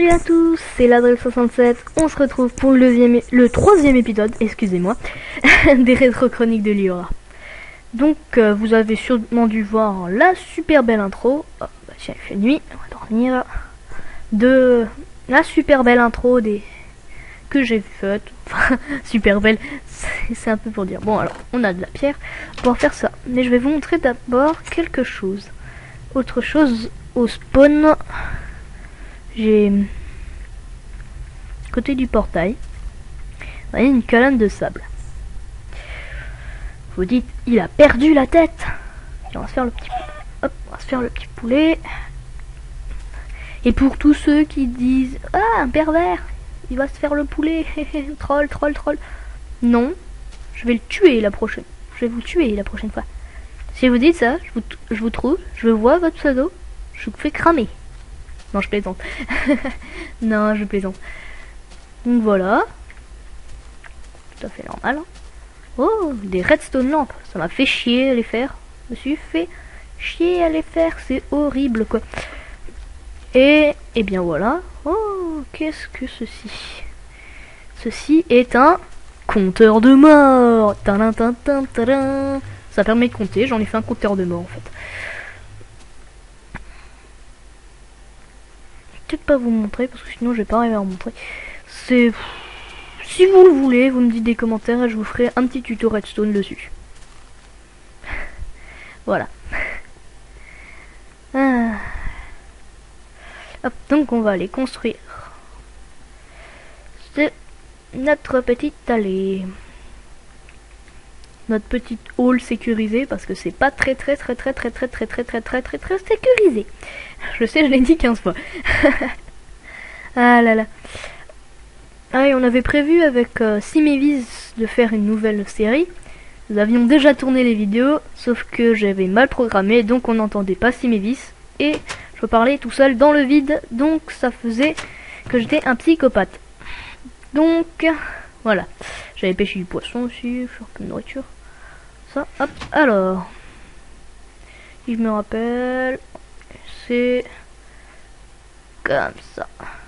Salut à tous, c'est l'Adrel67. On se retrouve pour le troisième épisode, excusez-moi, des rétro-chroniques de Liora. Donc, vous avez sûrement dû voir la super belle intro. Oh, bah, tiens, il fait nuit, on va dormir. De la super belle intro que j'ai faite. Enfin, super belle, c'est un peu pour dire. Bon, alors, on a de la pierre pour faire ça. Mais je vais vous montrer d'abord quelque chose. Autre chose au spawn. J'ai côté du portail, vous voyez une colonne de sable. Vous dites, il a perdu la tête. Et on va se faire le petit, hop, on va se faire le petit poulet. Et pour tous ceux qui disent, ah, un pervers, il va se faire le poulet, troll, troll, troll. Non, je vais le tuer la prochaine. Je vais vous tuer la prochaine fois. Si vous dites ça, je vous trouve, je vois votre pseudo, je vous fais cramer. Non, je plaisante. Non, je plaisante. Donc voilà. Tout à fait normal. Hein. Oh, des redstone lampes. Ça m'a fait chier à les faire. Je me suis fait chier à les faire. C'est horrible, quoi. Et bien voilà. Oh, qu'est-ce que ceci? Ceci est un compteur de mort. Tadam, tadam, tadam. Ça permet de compter. J'en ai fait un compteur de mort, en fait. Peut-être pas vous montrer parce que sinon je vais pas arriver à vous montrer. C'est, si vous le voulez, vous me dites des commentaires et je vous ferai un petit tuto redstone dessus. Voilà. Ah. Hop, donc on va aller construire. C'est notre petite allée. Notre petite hall sécurisée parce que c'est pas très sécurisé. Je sais, je l'ai dit 15 fois. Ah là là. Ah, et on avait prévu avec Simevis de faire une nouvelle série. Nous avions déjà tourné les vidéos, sauf que j'avais mal programmé, donc on n'entendait pas Simevis. Et je parlais tout seul dans le vide, donc ça faisait que j'étais un psychopathe. Donc, voilà. J'avais pêché du poisson aussi, faire un peu de nourriture. Ça, hop, alors. Si je me rappelle, c'est comme ça.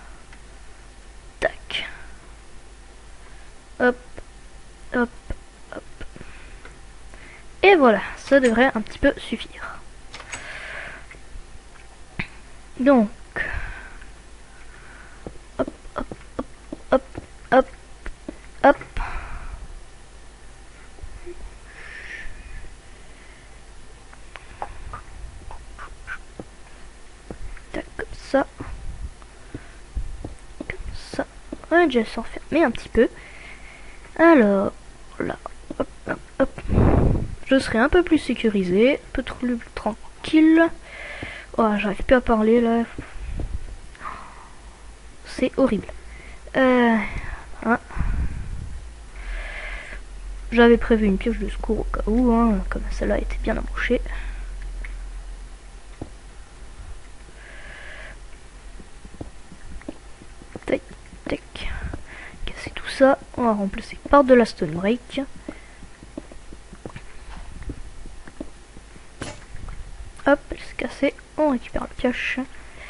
Tac. Hop, hop, hop. Et voilà, ça devrait un petit peu suffire. Donc, hop, hop, hop, hop, hop, hop. Tac, comme ça. Comme ça. On va déjà s'enfermer un petit peu. Alors, là, hop, hop, hop. Je serai un peu plus sécurisé, un peu plus tranquille. Oh, j'arrive plus à parler là. C'est horrible. Hein. J'avais prévu une pioche de secours au cas où, hein, comme celle-là était bien embouchée. Tac, tac. Casser tout ça. On va remplacer par de la stone break. Hop, c'est cassé. On récupère la pioche.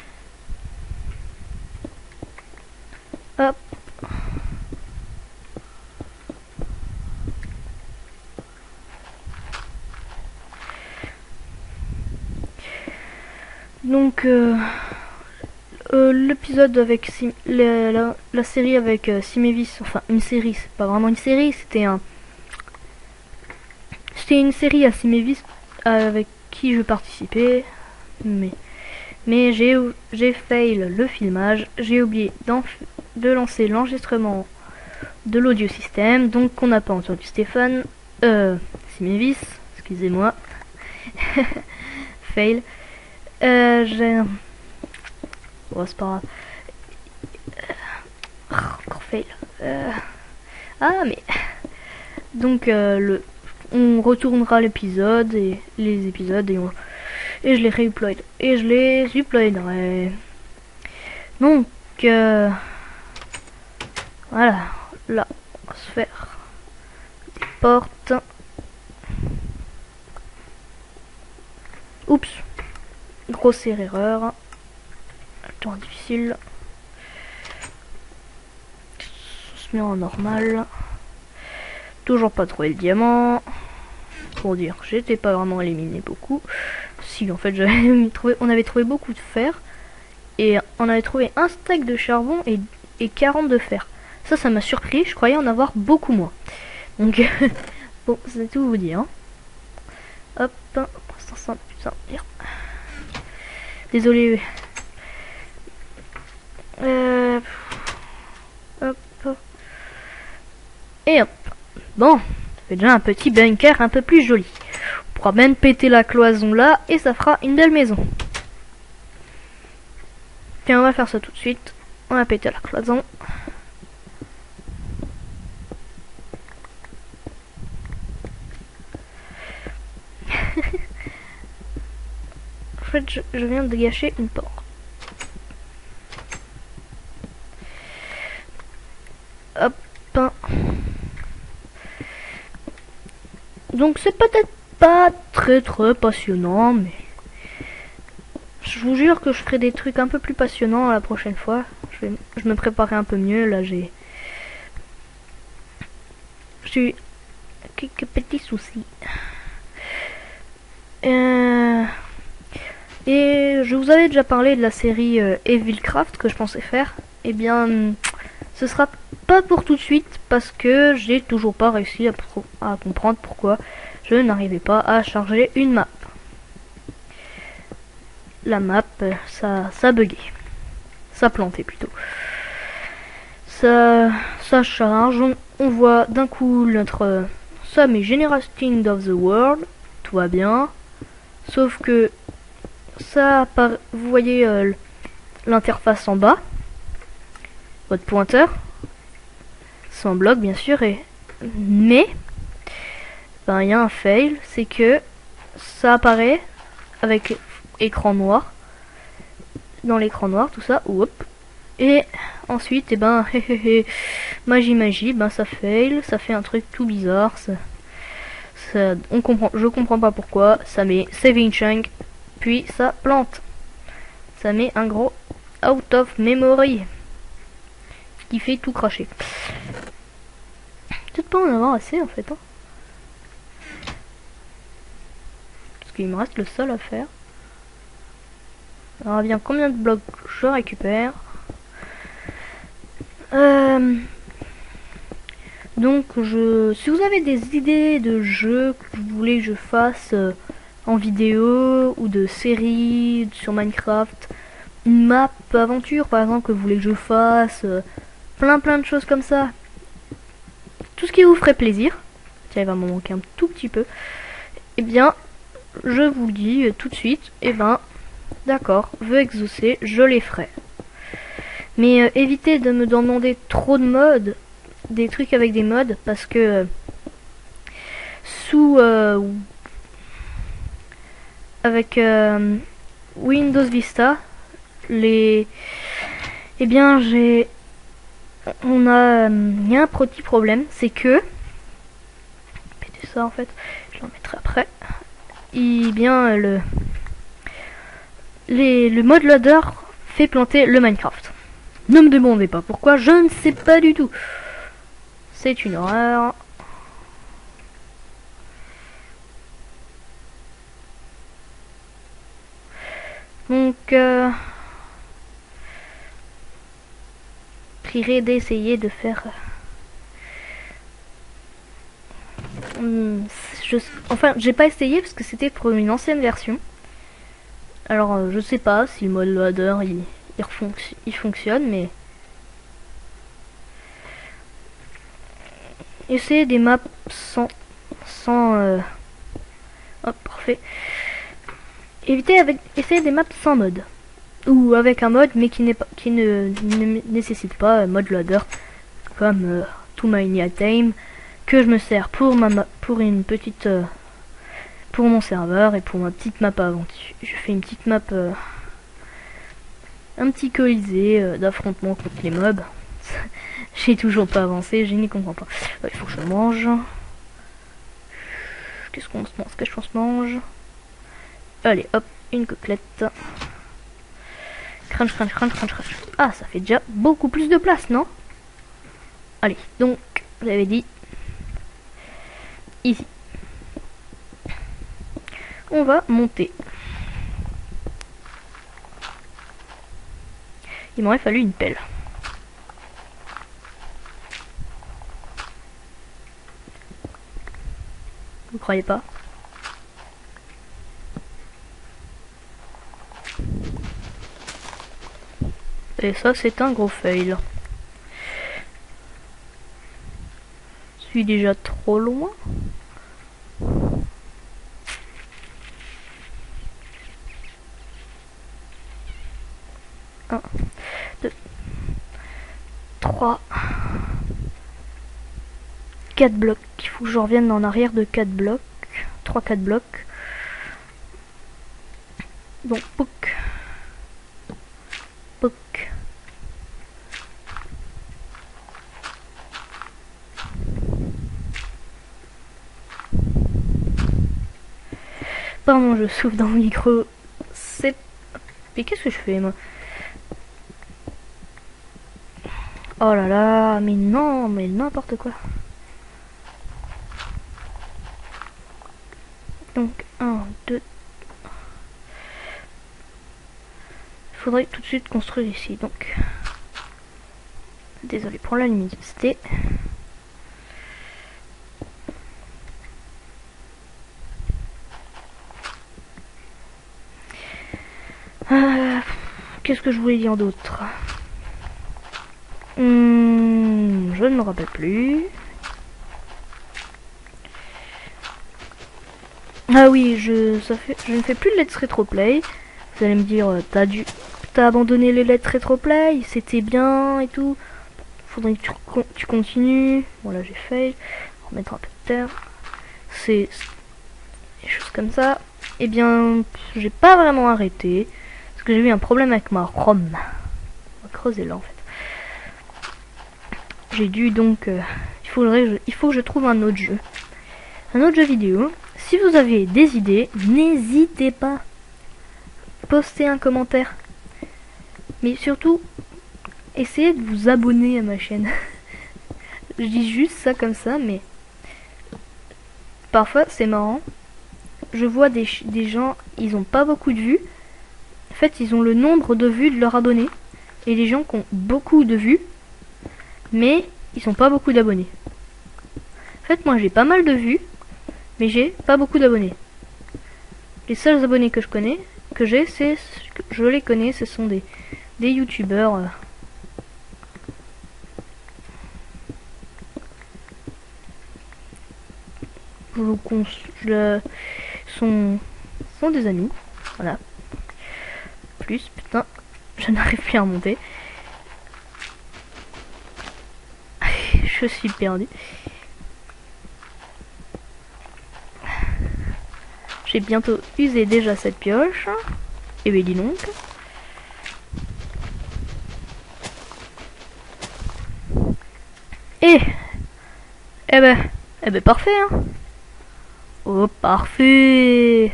Hop. Donc, l'épisode avec la série avec Simevis, enfin une série, c'est pas vraiment une série, c'était une série à Simevis avec qui je participais, mais j'ai fail le filmage, j'ai oublié de lancer l'enregistrement de l'audio système, donc on n'a pas entendu Stéphane, Simevis, excusez-moi, fail. Oh, c'est pas grave. Encore fail. Ah, mais. Donc, on retournera l'épisode et les épisodes et je les réupload. Et je les uploaderai. Donc, voilà. Là, on va se faire des portes. Oups. Grosse erreur. Temps difficile. continuer en normal. Toujours pas trouvé le diamant. Pour dire que j'étais pas vraiment éliminé beaucoup. Si en fait on avait trouvé beaucoup de fer. Et on avait trouvé un steak de charbon et 40 de fer. Ça m'a surpris, je croyais en avoir beaucoup moins. Donc bon, c'est tout vous dire. Hein. Hop, pour l'instant ça putain dire. Désolé. Hop. Et hop. Bon, ça fait déjà un petit bunker un peu plus joli. On pourra même péter la cloison là et ça fera une belle maison. Tiens, on va faire ça tout de suite. On va péter la cloison. En fait, je viens de gâcher une porte. Hop. Donc c'est peut-être pas très passionnant, mais je vous jure que je ferai des trucs un peu plus passionnants la prochaine fois. Je me préparerai un peu mieux. Là j'ai quelques petits soucis. Et je vous avais déjà parlé de la série Evilcraft que je pensais faire. Eh bien, ce sera pas pour tout de suite parce que j'ai toujours pas réussi à comprendre pourquoi je n'arrivais pas à charger une map. La map, ça buguait. Ça plantait plutôt. Ça charge. On voit d'un coup notre... Ça met Generating of the World. Tout va bien. Sauf que ça vous voyez l'interface en bas. Votre pointeur. Sans bloc bien sûr. Mais ben, y a un fail. C'est que ça apparaît avec écran noir. Dans l'écran noir tout ça. Hop. Et ensuite, et ben, magie, ben ça fail, ça fait un truc tout bizarre. Je comprends pas pourquoi. Ça met saving chunk, puis ça plante. Ça met un gros out of memory qui fait tout cracher. Peut-être pas en avoir assez en fait. Hein. Parce qu'il me reste le sol à faire. Alors bien, combien de blocs je récupère? Donc si vous avez des idées de jeux que vous voulez que je fasse en vidéo ou de séries sur Minecraft, une map aventure par exemple que vous voulez que je fasse, plein de choses comme ça, tout ce qui vous ferait plaisir, tiens il va m'en manquer un tout petit peu, et bien je vous le dis tout de suite, et ben d'accord, veux exaucer, je les ferai. Mais évitez de me demander trop de modes, des trucs avec des modes, parce que sous avec Windows Vista, il y a un petit problème, c'est que péter ça en fait, je l'en mettrai après. Et bien le mode loader fait planter le Minecraft. Ne me demandez pas pourquoi, je ne sais pas du tout. C'est une horreur. Donc, prierai d'essayer de faire... Enfin, j'ai pas essayé parce que c'était pour une ancienne version. Alors, je sais pas si le mode loader il fonctionne, mais... Essayez des maps sans hop, parfait. Essayez des maps sans mode. Ou avec un mode, mais qui ne nécessite pas mode loader. Comme To My Time, que je me sers pour une petite... pour mon serveur et pour ma petite map aventure. Je fais une petite map... un petit colisée d'affrontement contre les mobs. J'ai toujours pas avancé, je n'y comprends pas. Il faut que je mange. Qu'est-ce qu'on se mange? Allez, hop, une côtelette. Crunch. Ah, ça fait déjà beaucoup plus de place, non? Allez, donc, j'avais dit, ici. On va monter. Il m'aurait fallu une pelle. Vous croyez pas? Et ça, c'est un gros fail. Je suis déjà trop loin. 1, 2, 3, 4 blocs. Il faut que je revienne en arrière de 4 blocs. 3-4 blocs. Donc, pouc. Pouc. Pardon, je souffle dans le micro. C'est... Mais qu'est-ce que je fais, moi? Oh là là, mais non, mais n'importe quoi. Donc, 1, 2... Il faudrait tout de suite construire ici, donc... Désolé pour la luminosité. Qu'est-ce que je voulais dire d'autre? Je ne me rappelle plus. Ah oui, je ne fais plus de let's retroplay. Vous allez me dire, t'as abandonné les let's retroplay, c'était bien et tout. Faudrait que tu continues. Voilà, j'ai fait. On va remettre un peu de terre. C'est des choses comme ça. Eh bien, j'ai pas vraiment arrêté parce que j'ai eu un problème avec ma ROM. On va creuser là en fait. J'ai dû donc, il faut que je trouve un autre jeu vidéo. Si vous avez des idées, n'hésitez pas. Postez un commentaire. Mais surtout, essayez de vous abonner à ma chaîne. Je dis juste ça comme ça, mais parfois c'est marrant. Je vois des gens, ils ont pas beaucoup de vues. En fait, ils ont le nombre de vues de leurs abonnés. Et les gens qui ont beaucoup de vues, mais ils sont pas beaucoup d'abonnés. En fait, moi j'ai pas mal de vues, mais j'ai pas beaucoup d'abonnés. Les seuls abonnés que j'ai, je les connais, ce sont des youtubeurs. Sont des amis. Voilà. Plus, putain, je n'arrive plus à remonter. Je suis perdu. J'ai bientôt usé déjà cette pioche. Et ben dis donc. Eh ben parfait hein. Oh parfait.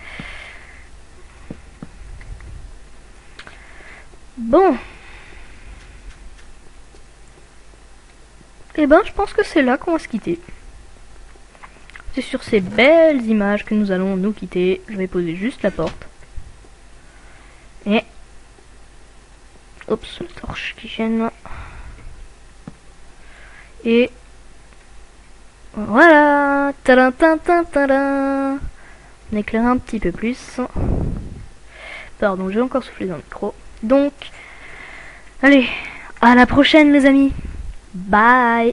Bon. Eh ben je pense que c'est là qu'on va se quitter. C'est sur ces belles images que nous allons nous quitter. Je vais poser juste la porte. Et... Oups, la torche qui gêne. Et... Voilà. Tadam, tadam, tadam. On éclaire un petit peu plus. Pardon, j'ai encore soufflé dans le micro. Donc... Allez, à la prochaine les amis. Bye.